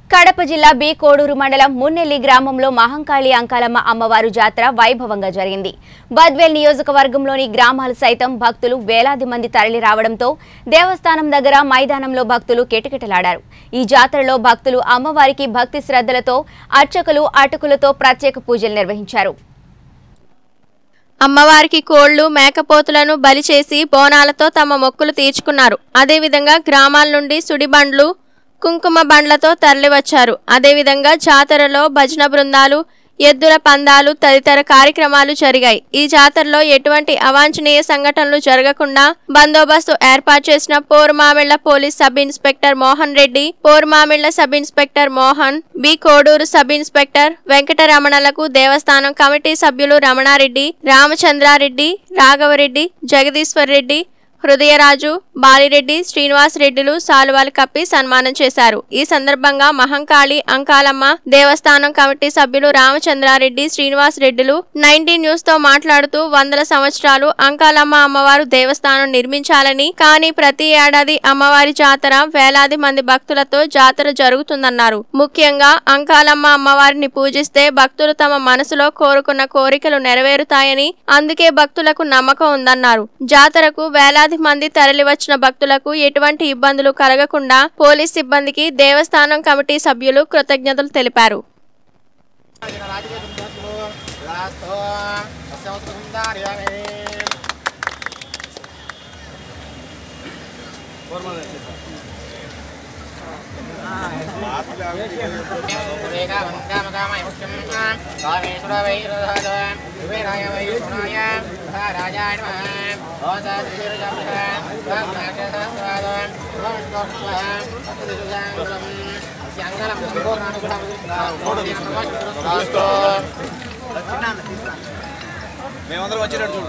కడప జిల్లా బి కోడూరు మండలం మున్నెల్లి గ్రామంలో మహంకాళి అంకాలమ్మ అమ్మవారు జాతర వైభవంగా జరిగింది. బద్వేల్ నియోజకవర్గంలోని గ్రామాలు సైతం భక్తులు వేలాది మంది తరలి రావడంతో దేవస్థానం దగ్గర మైదానంలో భక్తులు కిటకిటలాడారు. ఈ జాతరలో భక్తులు అమ్మవారికి భక్తి శ్రద్ధలతో అర్చకులు అటుకులతో ప్రత్యేక పూజలు నిర్వహించారు. అమ్మవారికి కోళ్లు మేకపోతులను బలి చేసి బోనాలతో తమ మొక్కులు తీర్చుకున్నారు. అదేవిధంగా గ్రామాల నుండి సుడిబండ్లు కుంకుమ బండ్లతో తరలివచ్చారు. అదేవిధంగా జాతరలో భజన బృందాలు, ఎద్దుల పందాలు తదితర కార్యక్రమాలు జరిగాయి. ఈ జాతరలో ఎటువంటి అవాంఛనీయ సంఘటనలు జరగకుండా బందోబస్తు ఏర్పాటు చేసిన Porumamilla police sub inspector Mohan Reddy, Porumamilla sub inspector Mohan, B Koduru sub inspector వెంకటరమణలకు దేవస్థానం కమిటీ సభ్యులు రమణారెడ్డి, రామచంద్రారెడ్డి, రాఘవరెడ్డి, జగదీశ్వర్ రెడ్డి, హృదయరాజు, బాలిరెడ్డి, శ్రీనివాస్ రెడ్డిలు సాలువాలు కప్పి సన్మానం చేశారు. ఈ సందర్భంగా మహంకాళి అంకాలమ్మ దేవస్థానం కమిటీ సభ్యులు రామచంద్రారెడ్డి, శ్రీనివాస్ రెడ్డిలు 19 న్యూస్ తో మాట్లాడుతూ 100 సంవత్సరాలు అంకాలమ్మ అమ్మవారు దేవస్థానం నిర్మించాలని, కానీ ప్రతి ఏడాది అమ్మవారి జాతర వేలాది మంది భక్తులతో జాతర జరుగుతుందన్నారు. ముఖ్యంగా అంకాలమ్మ అమ్మవారిని పూజిస్తే భక్తులు తమ మనసులో కోరుకున్న కోరికలు నెరవేరుతాయని, అందుకే భక్తులకు నమ్మకం ఉందన్నారు. జాతరకు వేలాది మంది తరలి వచ్చిన భక్తులకు ఎటువంటి ఇబ్బందులు కలగకుండా పోలీస్ సిబ్బందికి దేవస్థానం కమిటీ సభ్యులు కృతజ్ఞతలు తెలిపారు. మేమందరం వచ్చేటట్టు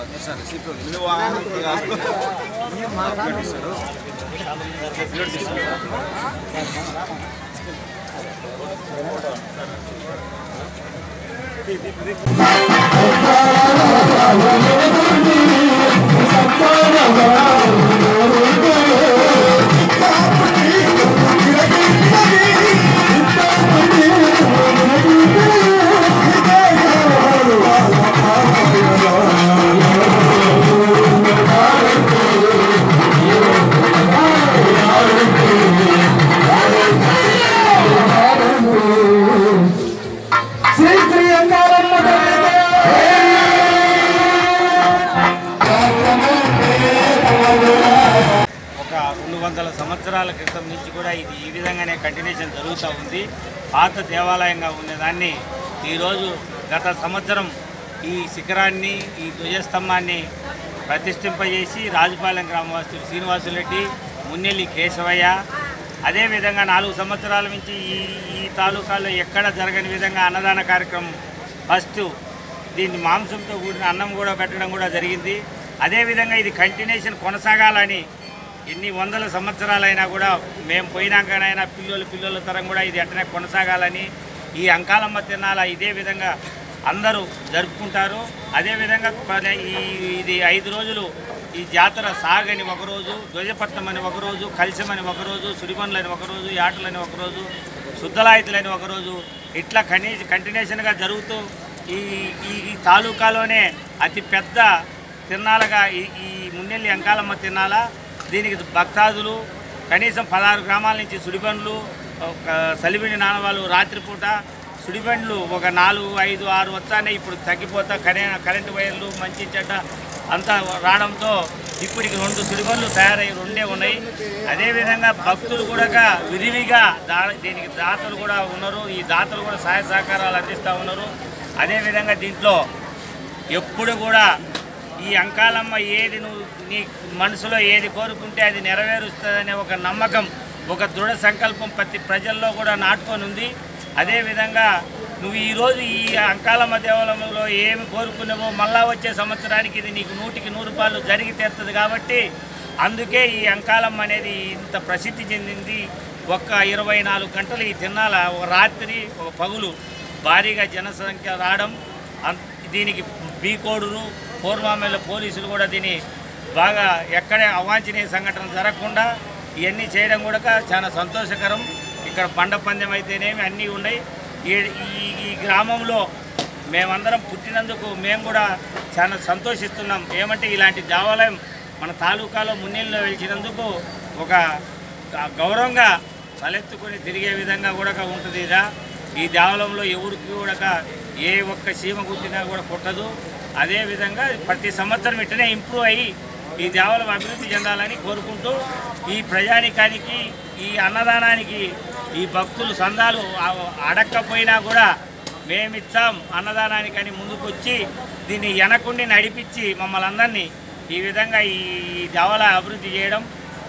సంవత్సరాల క్రితం నుంచి కూడా ఇది ఈ విధంగానే కంటిన్యూషన్ జరుగుతూ ఉంది. పాత దేవాలయంగా ఉన్నదాన్ని ఈరోజు గత సంవత్సరం ఈ శిఖరాన్ని, ఈ ధ్వజస్తంభాన్ని ప్రతిష్ఠింపజేసి రాజుపాలెం గ్రామవాసులు శ్రీనివాసులరెడ్డి, మున్నెల్లి కేశవయ్య, అదేవిధంగా 4 సంవత్సరాల నుంచి ఈ తాలూకాలో ఎక్కడ జరగని విధంగా అన్నదాన కార్యక్రమం ఫస్ట్ దీన్ని మాంసంతో కూడిన అన్నం కూడా పెట్టడం కూడా జరిగింది. అదేవిధంగా ఇది కంటిన్యూషన్ కొనసాగాలని ఎన్ని 100 సంవత్సరాలైనా కూడా మేము పోయినాకనైనా పిల్లల తరం కూడా ఇది అట్లనే కొనసాగాలని ఈ అంకాలమ్మ తిరునాళ ఇదే విధంగా అందరూ జరుపుకుంటారు. అదేవిధంగా ఇది 5 రోజులు ఈ జాతర సాగని ఒకరోజు, ధ్వజపట్నం అని ఒకరోజు, కలిసమని ఒకరోజు, సుడిబండ్లని ఒకరోజు, యాటలని ఒకరోజు, శుద్ధలాయితులని ఒకరోజు, ఇట్లా కంటిన్యూషన్గా జరుగుతూ ఈ తాలూకాలోనే అతి పెద్ద తిరునాళగా ఈ మున్నెల్లి అంకాలమ్మ తిరునాళ. దీనికి భక్తాదులు కనీసం 16 గ్రామాల నుంచి సుడిబండ్లు, సలివిడి నానవాళ్ళు రాత్రిపూట సుడిబండ్లు ఒక 4, 5, 6 వచ్చానే ఇప్పుడు తగ్గిపోతా కరెంటు వైర్లు మంచి చెడ్డ అంతా రావడంతో ఇప్పటికి 2 సుడిబండ్లు తయారై 2 ఉన్నాయి. అదేవిధంగా భక్తులు కూడా విరివిగా దీనికి దాతలు కూడా ఉన్నారు. ఈ దాతలు కూడా సహాయ సహకారాలు అందిస్తూ ఉన్నారు. అదేవిధంగా దీంట్లో ఎప్పుడు కూడా ఈ అంకాలమ్మ ఏది నువ్వు నీ మనసులో ఏది కోరుకుంటే అది నెరవేరుస్తుందనే ఒక నమ్మకం, ఒక దృఢ సంకల్పం ప్రతి ప్రజల్లో కూడా నాటుకొని ఉంది. అదేవిధంగా నువ్వు ఈరోజు ఈ అంకాలమ్మ దేవాలయంలో ఏమి కోరుకున్నావో మళ్ళా వచ్చే సంవత్సరానికి ఇది నీకు 100కి 100 రూపాయలు జరిగి తీరుతుంది. కాబట్టి అందుకే ఈ అంకాలమ్మ అనేది ఇంత ప్రసిద్ధి చెందింది. ఒక్క 24 గంటలు ఈ తిన్నాల, ఒక రాత్రి ఒక పగులు భారీగా జనసంఖ్య రావడం, దీనికి బి కోడూరు పూర్వమామెల పోలీసులు కూడా దీన్ని బాగా ఎక్కడే అవాంఛనీయ సంఘటనలు జరగకుండా ఇవన్నీ చేయడం కూడా చాలా సంతోషకరం. ఇక్కడ బండ పందెం అయితేనేమి అన్నీ ఉన్నాయి. ఈ గ్రామంలో మేమందరం పుట్టినందుకు మేము కూడా చాలా సంతోషిస్తున్నాం. ఏమంటే ఇలాంటి దేవాలయం మన తాలూకాలో మున్నెల్లో వెలిచినందుకు ఒక గౌరవంగా తలెత్తుకొని తిరిగే విధంగా కూడా ఉంటుంది. ఈ దేవాలయంలో ఎవరికి కూడా ఏ ఒక్క సీమ కుట్టినా కూడా కొట్టదు. అదేవిధంగా ప్రతి సంవత్సరం ఇట్టనే ఇంప్రూవ్ అయ్యి ఈ దేవాలయం అభివృద్ధి చెందాలని కోరుకుంటూ ఈ ప్రజానికానికి ఈ అన్నదానానికి ఈ భక్తులు సందాలు అడక్కపోయినా కూడా మేమిచ్చాం అన్నదానానికని ముందుకొచ్చి దీన్ని వెనకుండి నడిపించి మమ్మల్ని అందరినీ ఈ విధంగా ఈ దేవాలయ అభివృద్ధి చేయడం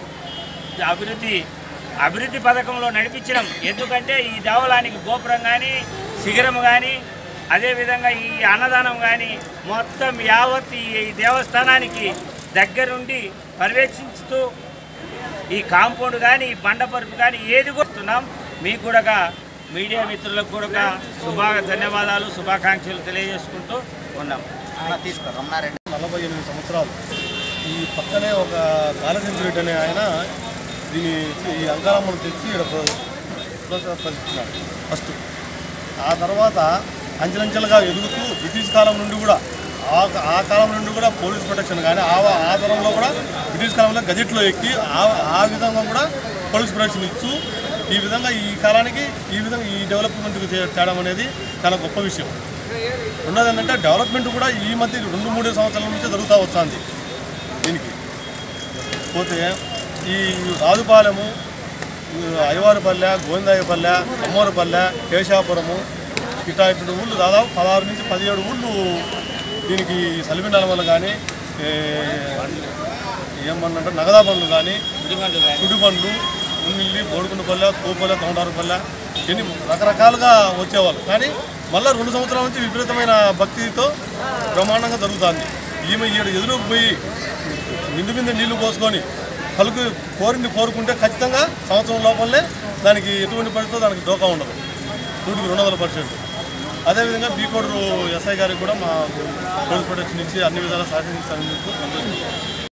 అభివృద్ధి పథకంలో నడిపించడం. ఎందుకంటే ఈ దేవాలయానికి గోపురం కానీ శిఖరం కానీ అదేవిధంగా ఈ అన్నదానం కానీ మొత్తం యావత్ ఈ దేవస్థానానికి దగ్గరుండి పర్యవేక్షించుతూ ఈ కాంపౌండ్ కానీ ఈ బండపరుపు కానీ ఏది కొడుతున్నాం. మీకు కూడా మీడియా మిత్రులకు కూడా ధన్యవాదాలు శుభాకాంక్షలు తెలియజేసుకుంటూ ఉన్నాం. 48 సంవత్సరాలు ఈ పక్కనే ఒక కాళచంద్రుడు అనే ఆయన దీని ఈ అంకారమ్మను తెచ్చి ప్రదర్శిస్తున్నారు ఫస్ట్. ఆ తర్వాత అంచెలంచెలుగా ఎదుగుతూ బ్రిటిష్ కాలం నుండి కూడా ఆ కాలం నుండి కూడా పోలీస్ ప్రొటెక్షన్ కానీ ఆ తరంలో కూడా బ్రిటిష్ కాలంలో గజెట్లో ఎక్కి ఆ విధంగా కూడా పోలీస్ ప్రొటెక్షన్ ఇచ్చు ఈ విధంగా ఈ కాలానికి ఈ విధంగా ఈ డెవలప్మెంట్కి తేడం అనేది చాలా గొప్ప విషయం. రెండోది ఏంటంటే డెవలప్మెంట్ కూడా ఈ మధ్య 2-3 సంవత్సరాల నుంచి జరుగుతూ వస్తుంది. దీనికి పోతే ఈ రాజుపాలెము, అయ్యవారిపల్లె, గోవిందాయపల్లె, అమ్మవారిపల్లె, కేశాపురము ఇట్లాంటి ఊళ్ళు దాదాపు 16 నుంచి 17 ఊళ్ళు దీనికి సలిమిండాల వల్ల కానీ ఏమన్నంటే నగదా బండ్లు కానీ గుడి బండ్లు ఉన్నిల్లి బోడుకుండపల్లె, కోపల్లె, తొండారుపల్లె ఎన్ని రకరకాలుగా వచ్చేవాళ్ళు. కానీ మళ్ళీ 2 సంవత్సరాల నుంచి విపరీతమైన భక్తితో బ్రహ్మాండంగా జరుగుతుంది. ఈమె ఎదురుకు పోయి మిందు నీళ్లు పోసుకొని కలుగు కోరుకుంటే ఖచ్చితంగా సంవత్సరం లోపలనే దానికి ఎటువంటి పరిస్థితుల్లో దానికి డోకా ఉండదు. 200%. అదేవిధంగా బీకోడూరు ఎస్ఐ గారికి కూడా మా పోలీస్ ప్రొటెక్షన్ ఇచ్చి అన్ని విధాలా సహకరించాలని